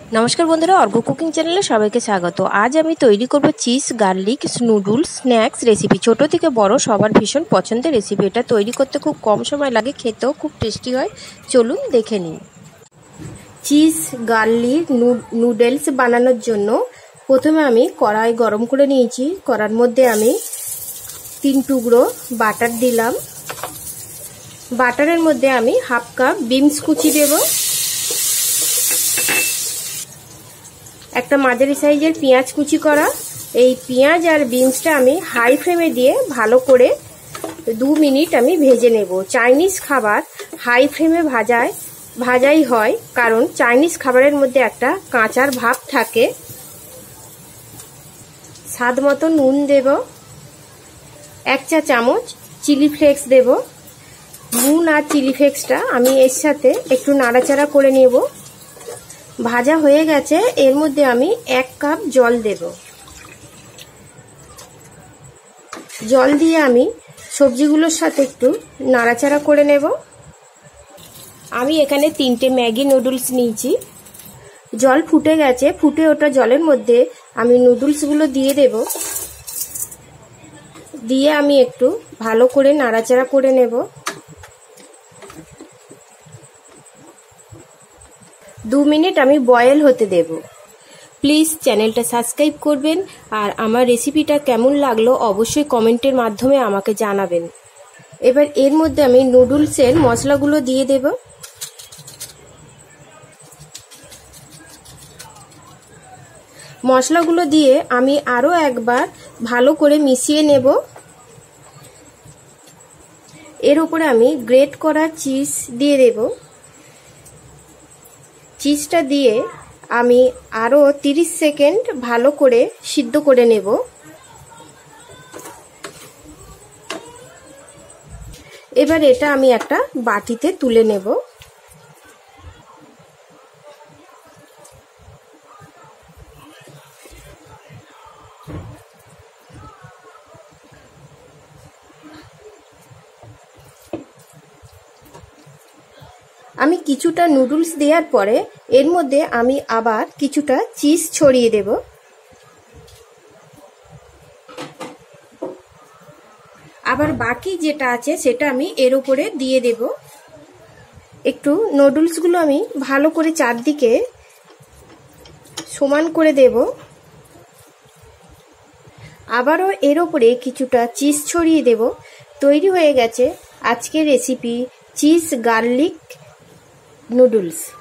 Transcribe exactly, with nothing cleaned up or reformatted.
নমস্কার বন্ধুরা, অর্ঘ কুকিং চ্যানেলে সবাইকে স্বাগত। আজ আমি তৈরি করব cheese garlic noodles snacks recipe. ছোট থেকে বড় সবার ভীষণ পছন্দের রেসিপি। এটা তৈরি করতে খুব কম সময় লাগে, খেতেও খুব টেস্টি হয়। চলুন দেখে নিন। চিজ গার্লিক নুডলস বানানোর জন্য প্রথমে আমি কড়াই গরম করে নিয়েছি। কড়ার মধ্যে আমি তিন টুকরো বাটার দিলাম। বাটারের মধ্যে আমি হাফ কাপ বিনস কুচি দেব, একটা মাঝারি সাইজের পেঁয়াজ কুচি করা। এই পেঁয়াজ আর বিনসটা আমি হাই ফ্লেমে দিয়ে ভালো করে দু মিনিট আমি ভেজে নেব। চাইনিজ খাবার হাই ফ্লেমে ভাজায় ভাজাই হয়, কারণ চাইনিজ খাবারের মধ্যে একটা কাঁচার ভাব থাকে। স্বাদ মতো নুন দেব, এক চা চামচ চিলি ফ্লেক্স দেব। নুন আর চিলি ফ্লেক্সটা আমি এর সাথে একটু নাড়াচাড়া করে নেব। ভাজা হয়ে গেছে, এর মধ্যে আমি এক কাপ জল দেব। জল দিয়ে আমি সবজিগুলোর সাথে একটু নাড়াচাড়া করে নেব। আমি এখানে তিনটে ম্যাগি নুডলস নিয়েছি। জল ফুটে গেছে, ফুটে ওঠা জলের মধ্যে আমি নুডলসগুলো দিয়ে দেব। দিয়ে আমি একটু ভালো করে নাড়াচাড়া করে নেব। দু মিনিট আমি বয়েল হতে দেব। প্লিজ চ্যানেলটা সাবস্ক্রাইব করবেন, আর আমার রেসিপিটা কেমন লাগলো অবশ্যই কমেন্টের মাধ্যমে আমাকে জানাবেন। এবার এর মধ্যে আমি নুডলসের মশলাগুলো দিয়ে দেব। মশলাগুলো দিয়ে আমি আরও একবার ভালো করে মিশিয়ে নেব। এর উপরে আমি গ্রেট করা চিজ দিয়ে দেব। চিজটা দিয়ে আমি আরও তিরিশ সেকেন্ড ভালো করে সিদ্ধ করে নেব। এবার এটা আমি একটা বাটিতে তুলে নেব। আমি কিছুটা নুডলস দেওয়ার পরে এর মধ্যে আমি আবার কিছুটা চিজ ছড়িয়ে দেব। আবার বাকি যেটা আছে সেটা আমি এর উপরে দিয়ে দেব। একটু নুডলসগুলো আমি ভালো করে চারদিকে সমান করে দেব। আবারও এর উপরে কিছুটা চিজ ছড়িয়ে দেব। তৈরি হয়ে গেছে আজকের রেসিপি চিজ গার্লিক নুডলস।